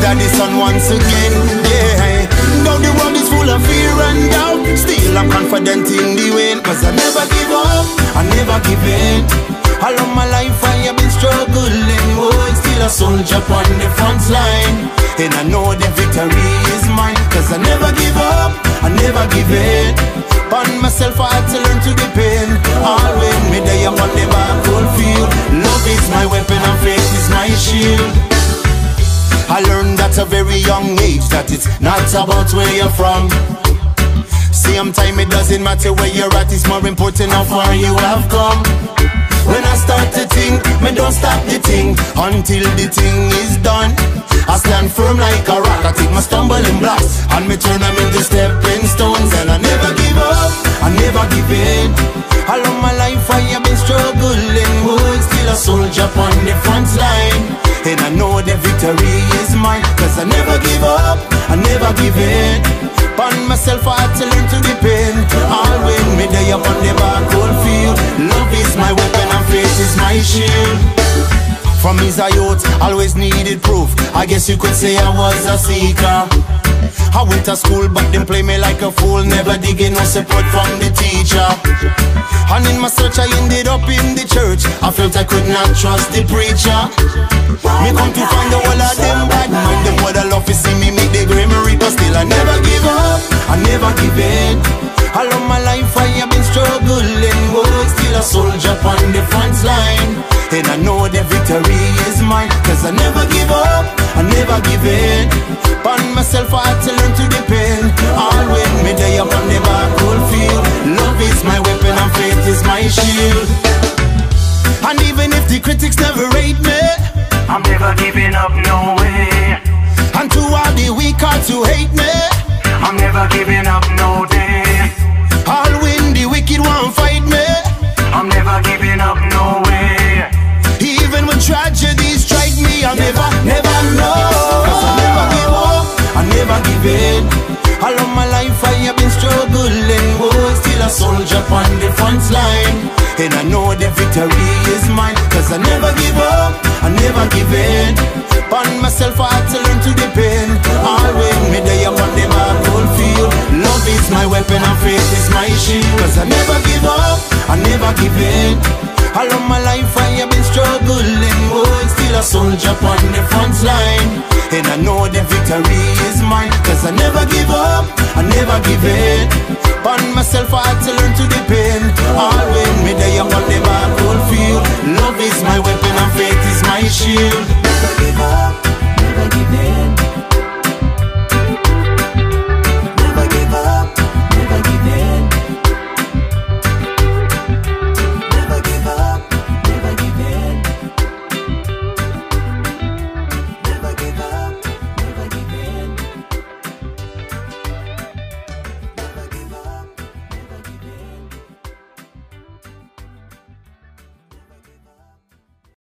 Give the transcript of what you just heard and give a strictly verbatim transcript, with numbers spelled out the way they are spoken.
Daddy son once again. Yeah, though the world is full of fear and doubt, still I'm confident in the win. Cause I never give up, I never give in. All of my life I have been struggling, oh, still a soldier on the front line. And I know the victory is mine. Cause I never give up, I never give in. On myself I had to learn to depend. All when me day up on the battlefield. Love is my weapon and faith is my shield. I learned at a very young age that it's not about where you're from. Same time it doesn't matter where you're at, it's more important how far you have come. When I start to think, me don't stop the thing until the thing is done. I stand firm like a rock, I take my stumbling blocks and me turn them into stepping stones. And I never give up, I never give in. All of my life I have been struggling, oh, still a soldier on the front line. And I know the victory is mine. Cause I never give up, I never give in. On myself I had to learn to depend. All when me day up on the battlefield. Love is my weapon and faith is my shield. From his youth, always needed proof. I guess you could say I was a seeker. I went to school but them play me like a fool, never digging no support from the teacher. And in my search I ended up in the church. I felt I could not trust the preacher. Me come to find the whole of them bad mind. Them would love to see me make the greenery. But still I never give up, I never give in. All of my life I have been struggling, oh, still a soldier on the front line. And I know the victory is mine. Cause I never give up, I never give in. On myself I had to learn to depend. All when me day up on the battlefield. Love is my weapon and faith is my shield. And even if the critics never rate me, I'm never giving up, no way. And to all the weak hearts who hate me, I'm never giving up, no day. all when the wicked won't fight me, I'm never giving up, no way. even when tragedies strike me, I never, never know. Cause I never give up, I never give in. All of my life I have been struggling, oh, still a soldier on the front line. And I know the victory is mine. Cause I never give up, I never give in. On myself I had to learn to depend. All when me day up on the battlefield. Love is my weapon and faith is my shield. Cause I never give up, I never give in. All of my life I have been struggling, oh, still a soldier on the front line. And I know the victory is mine. Cause I never give up, I never give in. On myself I had to learn to depend. All when me day up on the battlefield. Love is my weapon and faith is my shield. Never give up, never give in.